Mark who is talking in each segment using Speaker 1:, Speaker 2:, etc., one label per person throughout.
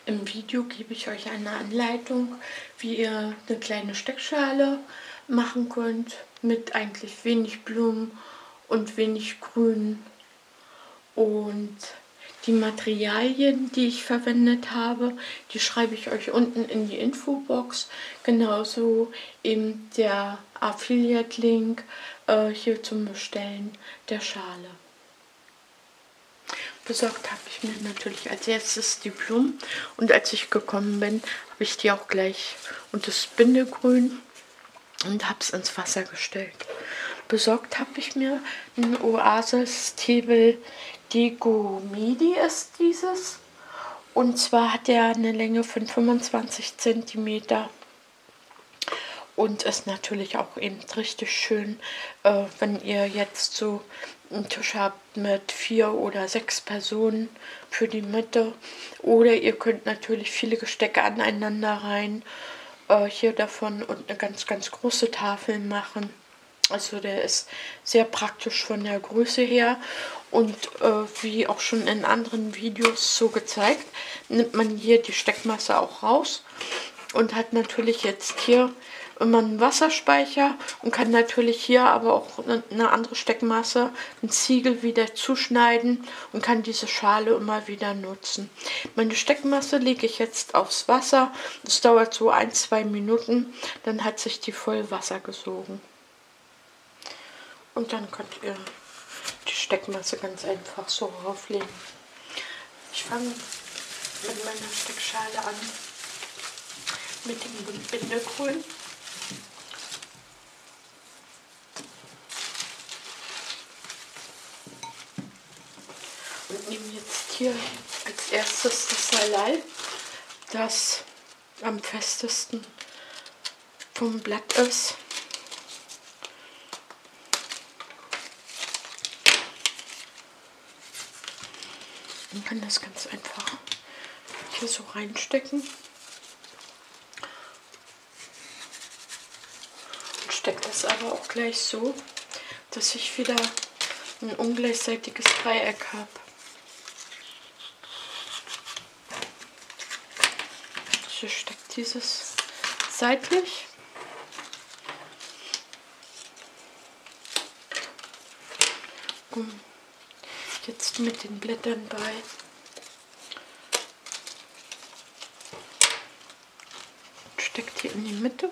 Speaker 1: Im Video gebe ich euch eine Anleitung, wie ihr eine kleine Steckschale machen könnt mit eigentlich wenig Blumen und wenig Grün. Und die Materialien, die ich verwendet habe, die schreibe ich euch unten in die Infobox. Genauso eben der Affiliate-Link hier zum Bestellen der Schale. Besorgt habe ich mir natürlich als erstes die Blumen, und als ich gekommen bin, habe ich die auch gleich und das Bindegrün und habe es ins Wasser gestellt. Besorgt habe ich mir ein Oasis Table Dego Midi ist dieses, und zwar hat er eine Länge von 25 cm und ist natürlich auch eben richtig schön, wenn ihr jetzt so einen Tisch habt mit 4 oder 6 Personen für die Mitte. Oder ihr könnt natürlich viele Gestecke aneinander rein hier davon und eine ganz, ganz große Tafel machen. Also der ist sehr praktisch von der Größe her, und wie auch schon in anderen Videos so gezeigt, nimmt man hier die Steckmasse auch raus und hat natürlich jetzt hier immer einen Wasserspeicher und kann natürlich hier aber auch eine andere Steckmasse, ein Ziegel wieder zuschneiden und kann diese Schale immer wieder nutzen. Meine Steckmasse lege ich jetzt aufs Wasser. Das dauert so 1-2 Minuten, dann hat sich die voll Wasser gesogen. Und dann könnt ihr die Steckmasse ganz einfach so rauflegen. Ich fange mit meiner Steckschale an, mit dem Bindegrün. Und nehme jetzt hier als erstes das Salal, das am festesten vom Blatt ist. Man kann das ganz einfach hier so reinstecken und stecke das aber auch gleich so, dass ich wieder ein ungleichseitiges Dreieck habe. Ich stecke dieses seitlich. Jetzt mit den Blättern bei. Steckt hier in die Mitte.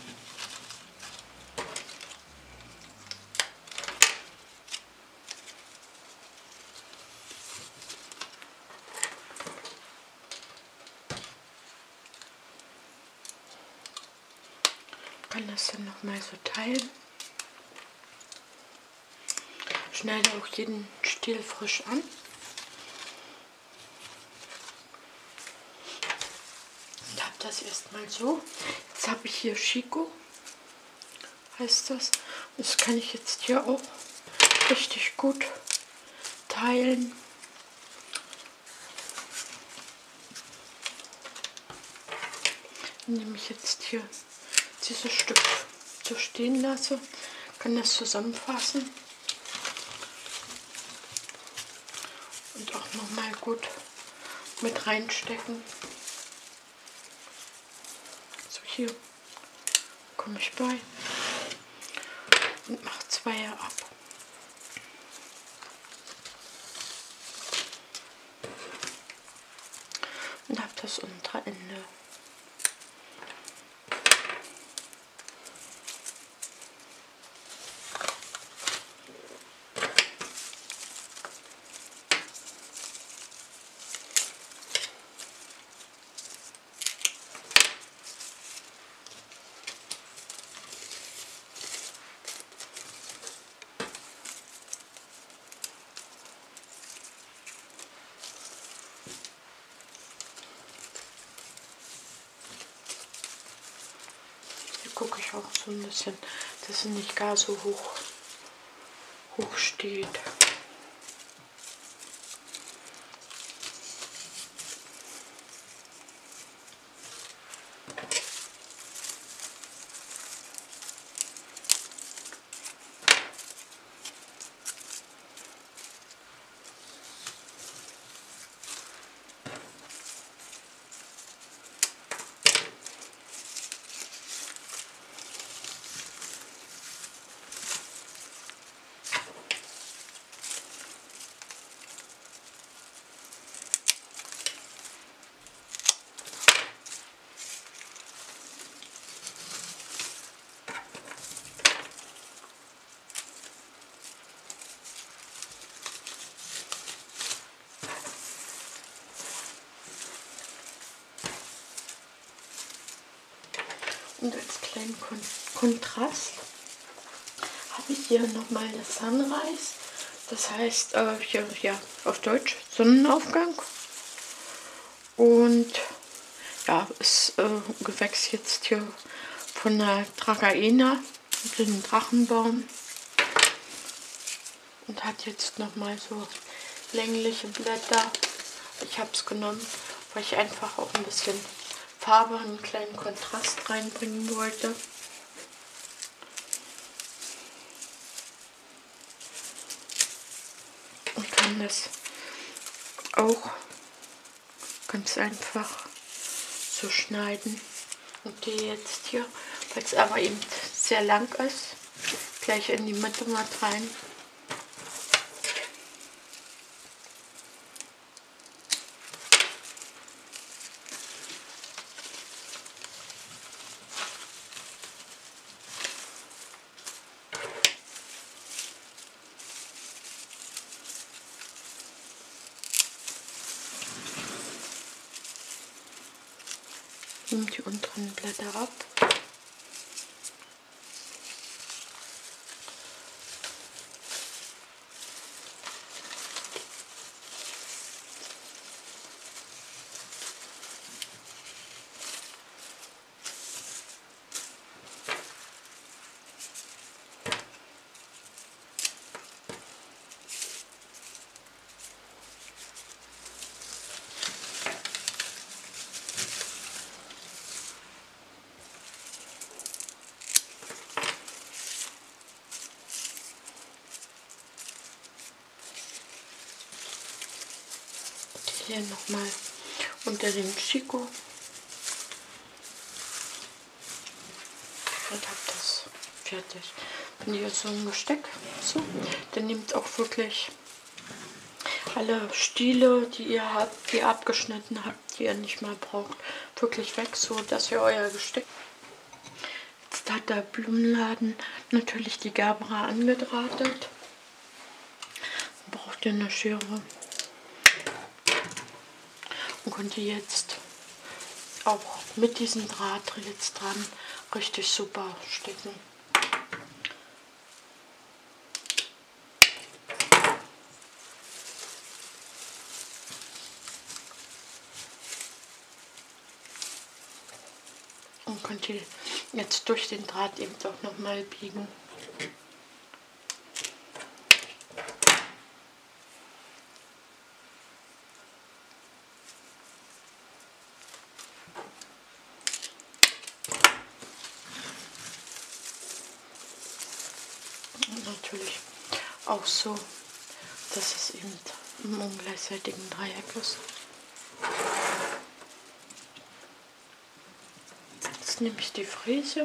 Speaker 1: Kann das dann nochmal so teilen. Schneide auch jeden Stiel frisch an. Und habe das erstmal so. Jetzt habe ich hier Chico, heißt das. Das kann ich jetzt hier auch richtig gut teilen. Nehme ich jetzt hier dieses Stück so stehen lasse, kann das zusammenfassen und auch noch mal gut mit reinstecken. So, hier komme ich bei und mache 2 ab. Und habe das untere Ende. Gucke ich auch so ein bisschen, dass sie nicht gar so hoch steht. Und als kleinen Kontrast habe ich hier nochmal das Sunrise. Das heißt, hier, ja, auf Deutsch Sonnenaufgang. Und ja, ist Gewächs jetzt hier von der Dragaena, den Drachenbaum. Und hat jetzt nochmal so längliche Blätter. Ich habe es genommen, weil ich einfach auch ein bisschen Farbe, einen kleinen Kontrast reinbringen wollte. Und kann das auch ganz einfach so schneiden. Und die jetzt hier, weil es aber eben sehr lang ist, gleich in die Mitte mal rein. Nimm die unteren Blätter ab. Hier nochmal unter den Chico und habe das fertig. Wenn ihr so ein Gesteck so, dann nehmt auch wirklich alle Stiele, die ihr habt, die ihr abgeschnitten habt, die ihr nicht mehr braucht, wirklich weg, so dass ihr euer Gesteck. Jetzt hat der Blumenladen natürlich die Gerbera angedrahtet. Dann braucht ihr eine Schere. Und könnt ihr jetzt auch mit diesem Draht jetzt dran richtig super stecken. Und könnt ihr jetzt durch den Draht eben auch nochmal biegen. Und natürlich auch so, dass es eben im ungleichseitigen Dreieck ist. Jetzt nehme ich die Fräse.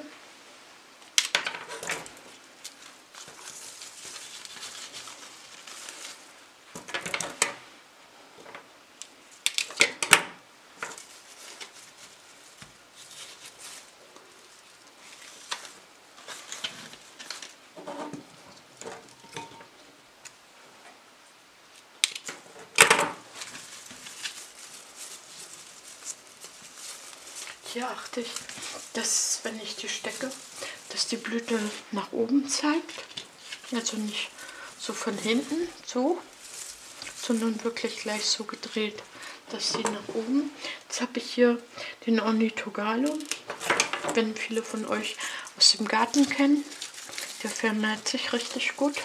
Speaker 1: Hier achte ich, dass, wenn ich die stecke, dass die Blüte nach oben zeigt. Also nicht so von hinten so, sondern wirklich gleich so gedreht, dass sie nach oben. Jetzt habe ich hier den Ornithogalo, wenn viele von euch aus dem Garten kennen. Der vermehrt sich richtig gut.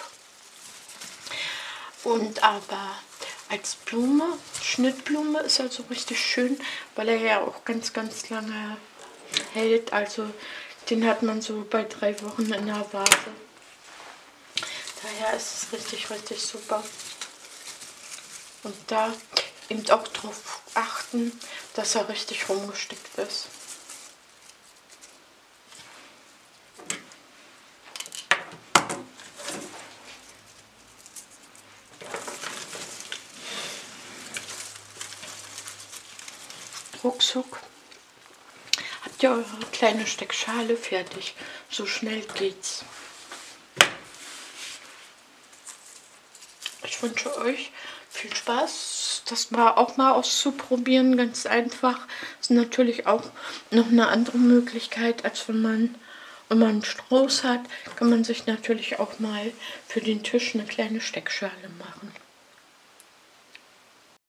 Speaker 1: Und aber als Blume, Schnittblume, ist er so richtig schön, weil er ja auch ganz, ganz lange hält. Also den hat man so bei 3 Wochen in der Vase. Daher ist es richtig, richtig super. Und da eben auch darauf achten, dass er richtig rumgestickt ist. Ruckzuck habt ihr eure kleine Steckschale fertig. So schnell geht's. Ich wünsche euch viel Spaß. das war auch mal auszuprobieren, ganz einfach. Ist natürlich auch noch eine andere Möglichkeit, als wenn man einen Strauß hat, kann man sich natürlich auch mal für den Tisch eine kleine Steckschale machen.